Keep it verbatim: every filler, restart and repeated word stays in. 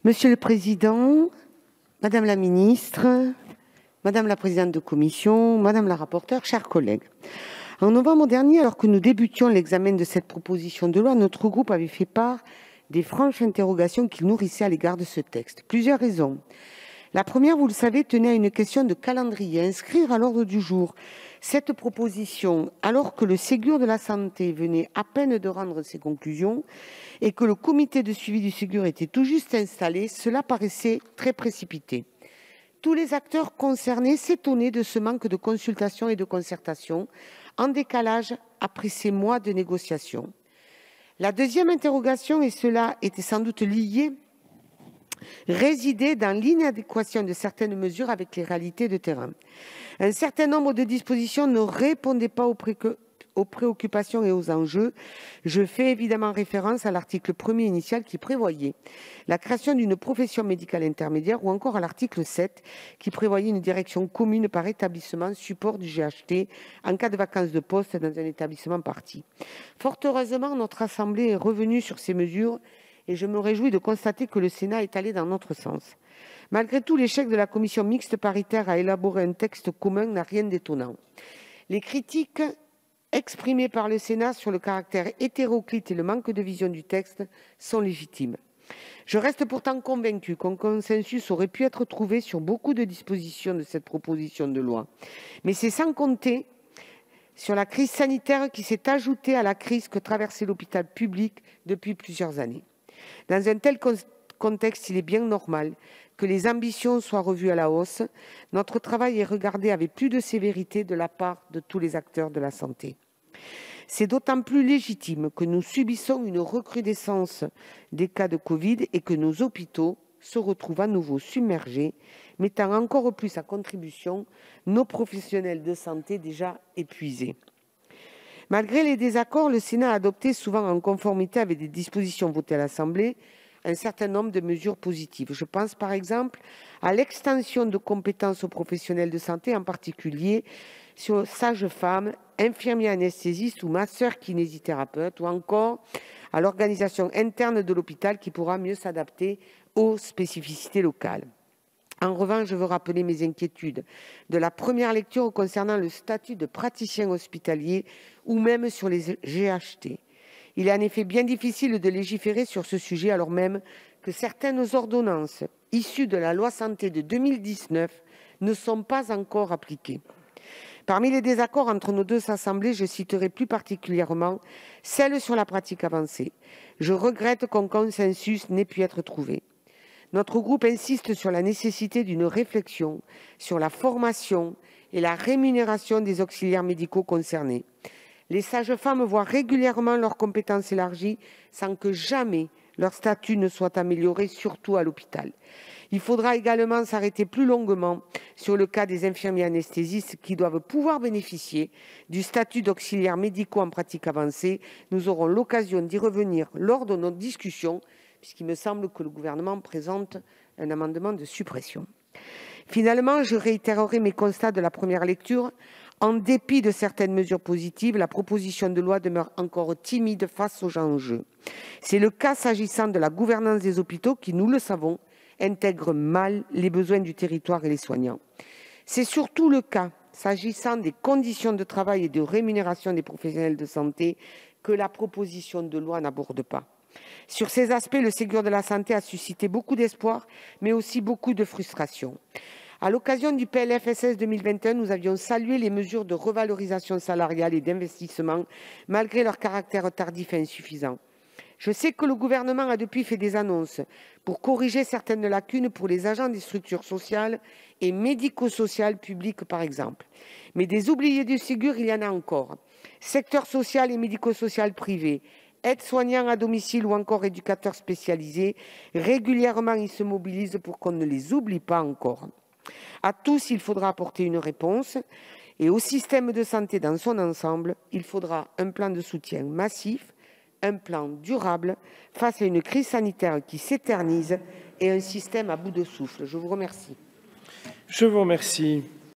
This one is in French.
Monsieur le Président, Madame la Ministre, Madame la Présidente de Commission, Madame la Rapporteure, chers collègues. En novembre dernier, alors que nous débutions l'examen de cette proposition de loi, notre groupe avait fait part des franches interrogations qu'il nourrissait à l'égard de ce texte. Plusieurs raisons. La première, vous le savez, tenait à une question de calendrier. Inscrire à l'ordre du jour cette proposition alors que le Ségur de la santé venait à peine de rendre ses conclusions et que le comité de suivi du Ségur était tout juste installé, cela paraissait très précipité. Tous les acteurs concernés s'étonnaient de ce manque de consultation et de concertation, en décalage après ces mois de négociations. La deuxième interrogation, et cela était sans doute lié, résidait dans l'inadéquation de certaines mesures avec les réalités de terrain. Un certain nombre de dispositions ne répondaient pas aux, pré aux préoccupations et aux enjeux. Je fais évidemment référence à l'article premier initial qui prévoyait la création d'une profession médicale intermédiaire ou encore à l'article sept qui prévoyait une direction commune par établissement support du G H T en cas de vacance de poste dans un établissement partie. Fort heureusement, notre Assemblée est revenue sur ces mesures et je me réjouis de constater que le Sénat est allé dans notre sens. Malgré tout, l'échec de la commission mixte paritaire à élaborer un texte commun n'a rien d'étonnant. Les critiques exprimées par le Sénat sur le caractère hétéroclite et le manque de vision du texte sont légitimes. Je reste pourtant convaincue qu'un consensus aurait pu être trouvé sur beaucoup de dispositions de cette proposition de loi. Mais c'est sans compter sur la crise sanitaire qui s'est ajoutée à la crise que traversait l'hôpital public depuis plusieurs années. Dans un tel contexte, il est bien normal que les ambitions soient revues à la hausse. Notre travail est regardé avec plus de sévérité de la part de tous les acteurs de la santé. C'est d'autant plus légitime que nous subissons une recrudescence des cas de Covid et que nos hôpitaux se retrouvent à nouveau submergés, mettant encore plus à contribution nos professionnels de santé déjà épuisés. Malgré les désaccords, le Sénat a adopté, souvent en conformité avec des dispositions votées à l'Assemblée, un certain nombre de mesures positives. Je pense par exemple à l'extension de compétences aux professionnels de santé, en particulier sur sages-femmes, infirmiers anesthésistes ou masseurs kinésithérapeutes, ou encore à l'organisation interne de l'hôpital qui pourra mieux s'adapter aux spécificités locales. En revanche, je veux rappeler mes inquiétudes de la première lecture concernant le statut de praticien hospitalier ou même sur les G H T. Il est en effet bien difficile de légiférer sur ce sujet alors même que certaines ordonnances issues de la loi santé de deux mille dix-neuf ne sont pas encore appliquées. Parmi les désaccords entre nos deux assemblées, je citerai plus particulièrement celle sur la pratique avancée. Je regrette qu'un consensus n'ait pu être trouvé. Notre groupe insiste sur la nécessité d'une réflexion sur la formation et la rémunération des auxiliaires médicaux concernés. Les sages-femmes voient régulièrement leurs compétences élargies sans que jamais leur statut ne soit amélioré, surtout à l'hôpital. Il faudra également s'arrêter plus longuement sur le cas des infirmiers anesthésistes qui doivent pouvoir bénéficier du statut d'auxiliaires médicaux en pratique avancée. Nous aurons l'occasion d'y revenir lors de notre discussion, puisqu'il me semble que le gouvernement présente un amendement de suppression. Finalement, je réitérerai mes constats de la première lecture. En dépit de certaines mesures positives, la proposition de loi demeure encore timide face aux enjeux. C'est le cas s'agissant de la gouvernance des hôpitaux qui, nous le savons, intègre mal les besoins du territoire et les soignants. C'est surtout le cas s'agissant des conditions de travail et de rémunération des professionnels de santé que la proposition de loi n'aborde pas. Sur ces aspects, le Ségur de la santé a suscité beaucoup d'espoir, mais aussi beaucoup de frustration. À l'occasion du P L F S S deux mille vingt et un, nous avions salué les mesures de revalorisation salariale et d'investissement, malgré leur caractère tardif et insuffisant. Je sais que le gouvernement a depuis fait des annonces pour corriger certaines lacunes pour les agents des structures sociales et médico-sociales publiques, par exemple. Mais des oubliés du Ségur, il y en a encore. Secteur social et médico-social privé, aides-soignants à domicile ou encore éducateurs spécialisés, régulièrement ils se mobilisent pour qu'on ne les oublie pas encore. À tous, il faudra apporter une réponse et au système de santé dans son ensemble, il faudra un plan de soutien massif, un plan durable face à une crise sanitaire qui s'éternise et un système à bout de souffle. Je vous remercie. Je vous remercie.